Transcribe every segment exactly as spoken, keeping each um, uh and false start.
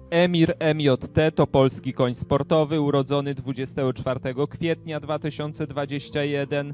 Emir M J T to polski koń sportowy, urodzony dwudziestego czwartego kwietnia dwa tysiące dwudziestego pierwszego.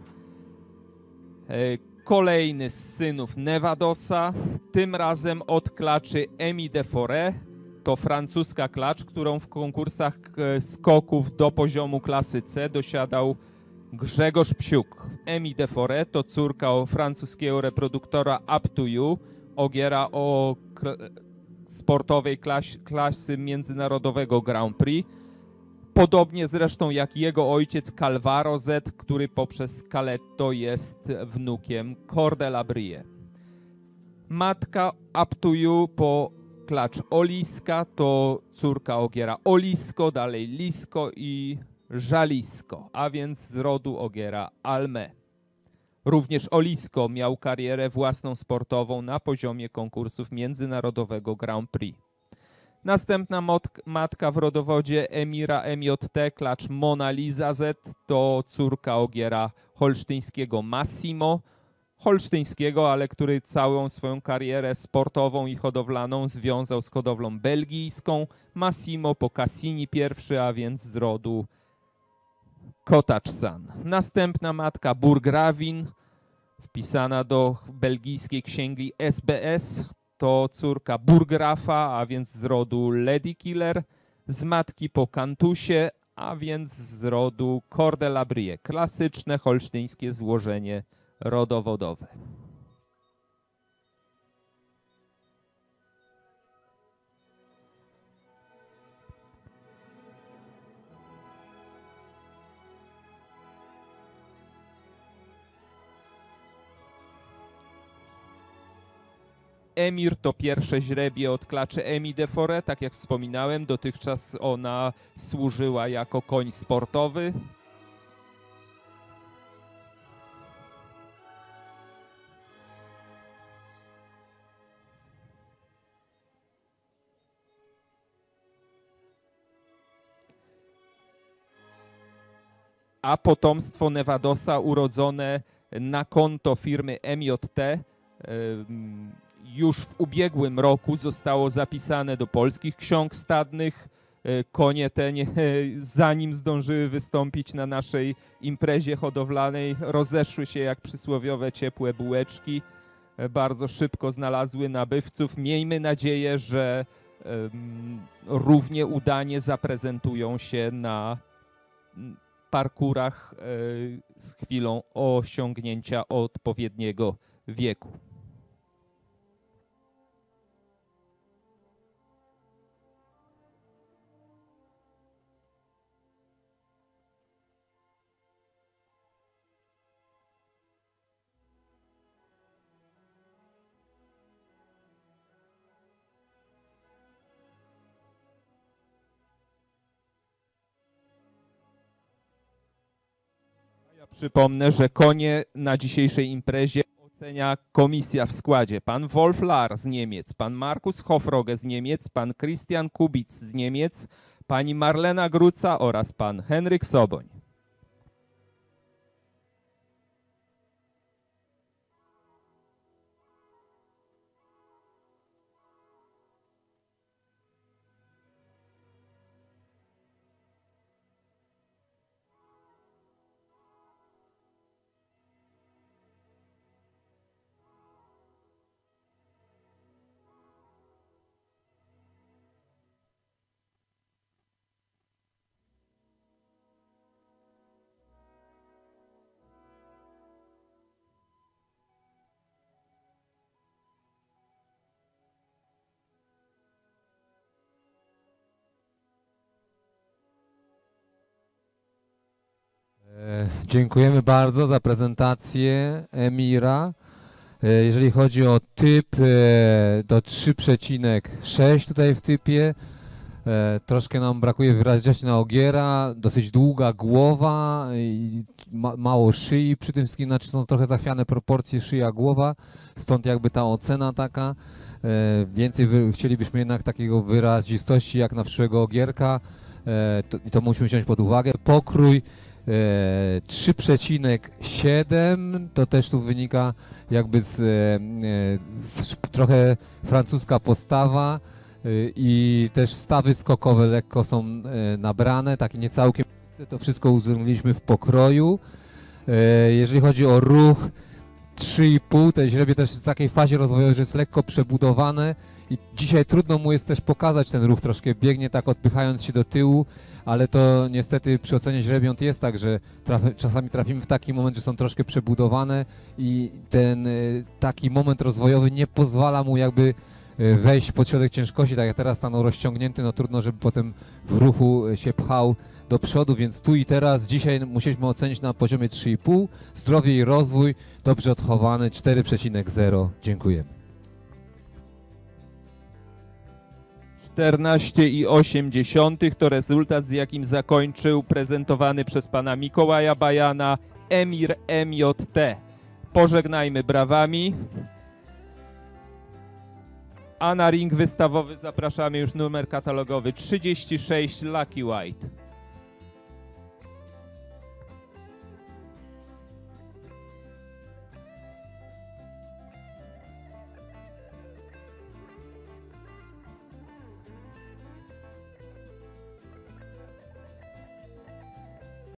Kolejny z synów Nevadosa, tym razem od klaczy Emi de Forêt. To francuska klacz, którą w konkursach skoków do poziomu klasy C dosiadał Grzegorz Psiuk. Emi de Forêt to córka francuskiego reproduktora Up to You, ogiera o sportowej klas klasy międzynarodowego Grand Prix. Podobnie zresztą jak jego ojciec Calvaro Z, który poprzez Caletto jest wnukiem Cor de la Brie. Matka Up to You po klacz Oliska to córka ogiera Olisko, dalej Lisko i Żalisko, a więc z rodu ogiera Alme. Również Olisko miał karierę własną sportową na poziomie konkursów międzynarodowego Grand Prix. Następna matka w rodowodzie Emira M J T, klacz Mona Lisa Z, to córka ogiera holsztyńskiego Massimo, holsztyńskiego, ale który całą swoją karierę sportową i hodowlaną związał z hodowlą belgijską. Massimo po Cassini pierwszy, a więc z rodu Cottage-San. Następna matka Burgravin, wpisana do belgijskiej księgi S B S, to córka Burgrafa, a więc z rodu Lady Killer. Z matki po Cantusie, a więc z rodu Cor de la Brie. Klasyczne holsztyńskie złożenie rodowodowe. Emir to pierwsze źrebie od klaczy Emi de Forêt. Tak jak wspominałem, dotychczas ona służyła jako koń sportowy. A potomstwo Nevadosa urodzone na konto firmy M J T już w ubiegłym roku zostało zapisane do polskich ksiąg stadnych. Konie te, nie, zanim zdążyły wystąpić na naszej imprezie hodowlanej, rozeszły się jak przysłowiowe ciepłe bułeczki. Bardzo szybko znalazły nabywców. Miejmy nadzieję, że um, równie udanie zaprezentują się na parkurach y, z chwilą osiągnięcia odpowiedniego wieku. Przypomnę, że konie na dzisiejszej imprezie ocenia komisja w składzie. Pan Wolf Lahr z Niemiec, pan Markus Hofroge z Niemiec, pan Christian Kubic z Niemiec, pani Marlena Gruca oraz pan Henryk Soboń. Dziękujemy bardzo za prezentację Emira. Jeżeli chodzi o typ, to trzy przecinek sześć tutaj w typie. Troszkę nam brakuje wyraźności na ogiera, dosyć długa głowa i ma, mało szyi. Przy tym wszystkim znaczy są trochę zachwiane proporcje szyja-głowa, stąd jakby ta ocena taka. Więcej wy, chcielibyśmy jednak takiego wyrazistości jak na przyszłego ogierka. To, to musimy wziąć pod uwagę. Pokrój trzy przecinek siedem, to też tu wynika jakby z e, e, trochę francuska postawa, y, i też stawy skokowe lekko są y, nabrane, takie nie całkiem. To wszystko uwzględniliśmy w pokroju. Y, jeżeli chodzi o ruch trzy i pół, to źrebie też w takiej fazie rozwojowej, że jest lekko przebudowane i dzisiaj trudno mu jest też pokazać ten ruch, troszkę biegnie tak odpychając się do tyłu, ale to niestety przy ocenie źrebiąt jest tak, że traf, czasami trafimy w taki moment, że są troszkę przebudowane i ten y, taki moment rozwojowy nie pozwala mu jakby y, wejść pod środek ciężkości, tak jak teraz stanął rozciągnięty, no trudno, żeby potem w ruchu się pchał do przodu, więc tu i teraz dzisiaj musieliśmy ocenić na poziomie trzy i pół, zdrowie i rozwój, dobrze odchowany cztery przecinek zero. Dziękuję. czternaście i osiem dziesiątych to rezultat, z jakim zakończył prezentowany przez pana Mikołaja Bajana Emir M J T. Pożegnajmy brawami. A na ring wystawowy zapraszamy już numer katalogowy trzydzieści sześć Lucky White.